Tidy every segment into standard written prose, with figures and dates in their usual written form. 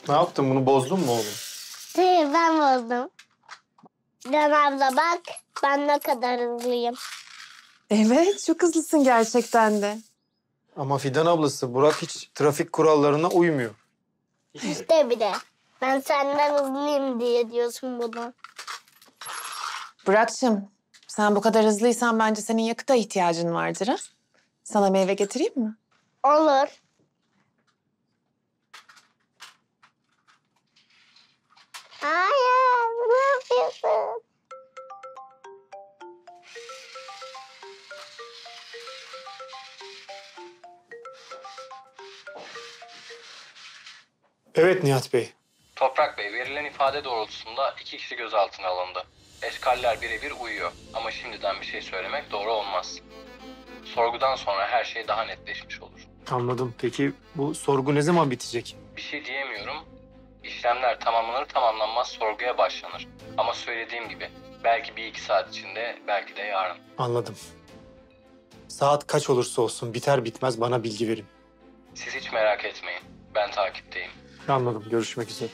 Ne yaptın? Bunu bozdun mu oğlum? Hayır, ben bozdum. Can abla bak, ben ne kadar hızlıyım. Evet, çok hızlısın gerçekten de. Ama Fidan ablası, Burak hiç trafik kurallarına uymuyor. İşte bir de. Ben senden hızlıyım diye diyorsun bunu. Burak'cığım, sen bu kadar hızlıysan bence senin yakıta ihtiyacın vardır ha? Sana meyve getireyim mi? Olur. Hayır, ne yapıyorsun? Evet Nihat Bey. Toprak Bey, verilen ifade doğrultusunda 2 kişi gözaltına alındı. Eşkaller birebir uyuyor ama şimdiden bir şey söylemek doğru olmaz. Sorgudan sonra her şey daha netleşmiş olur. Anladım. Peki bu sorgu ne zaman bitecek? Bir şey diyemiyorum. İşlemler tamamlanır tamamlanmaz sorguya başlanır. Ama söylediğim gibi belki 1-2 saat içinde, belki de yarın. Anladım. Saat kaç olursa olsun biter bitmez bana bilgi verin. Siz hiç merak etmeyin. Ben takipteyim. Anladım. Görüşmek üzere.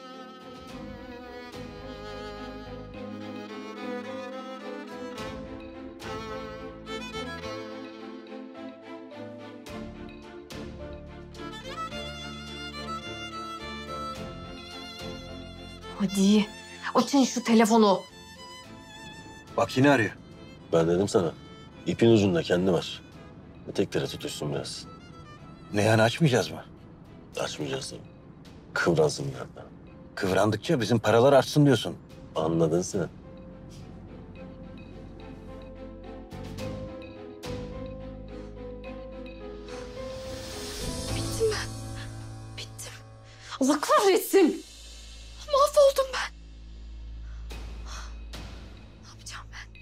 Hadi, açın şu telefonu. Bak yine arıyor. Ben dedim sana. İpin ucunda kendi var. Etekleri tutuşsun biraz. Ne yani açmayacağız mı? Açmayacağız tabii. Kıvransın biraz daha. Kıvrandıkça bizim paralar artsın diyorsun. Anladın sen. Bittim. Allah kahretsin. Mahvoldum ben. Ne yapacağım ben?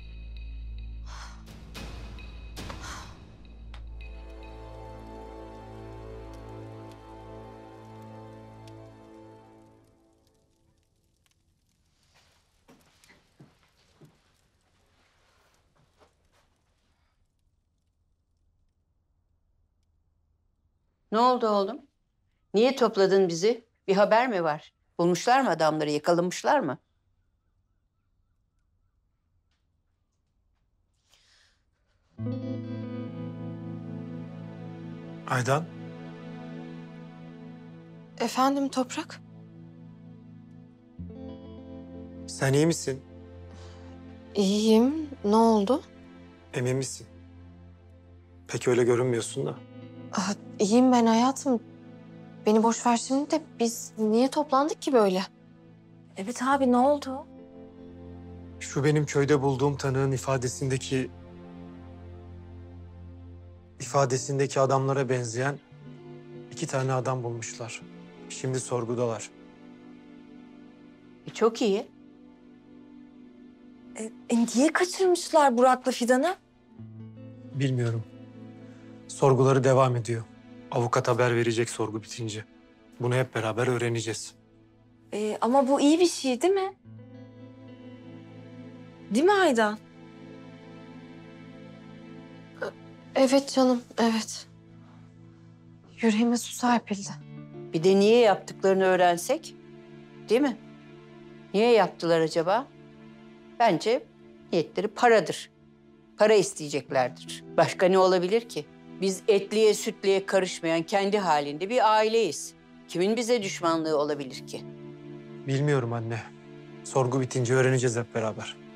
Ne oldu oğlum? Niye topladın bizi? Bir haber mi var? Bulmuşlar mı adamları, yakalamışlar mı? Aydan, Efendim Toprak? sen iyi misin? İyiyim. Ne oldu? Emin misin? Pek öyle görünmüyorsun da. İyiyim ben hayatım. Beni boş ver şimdi de biz niye toplandık ki böyle? Evet abi ne oldu? Şu benim köyde bulduğum tanığın ifadesindeki adamlara benzeyen 2 tane adam bulmuşlar. Şimdi sorgudalar. Çok iyi. Niye kaçırmışlar Burak'la Fidan'ı? Bilmiyorum. Sorguları devam ediyor. Avukat haber verecek sorgu bitince. Bunu hep beraber öğreneceğiz. Ama bu iyi bir şey değil mi? Değil mi Aydan? Evet canım, evet. Yüreğime su serpildi. Bir de niye yaptıklarını öğrensek? Değil mi? Niye yaptılar acaba? Bence niyetleri paradır. Para isteyeceklerdir. Başka ne olabilir ki? Biz etliye sütliye karışmayan kendi halinde bir aileyiz. Kimin bize düşmanlığı olabilir ki? Bilmiyorum anne. Sorgu bitince öğreneceğiz hep beraber.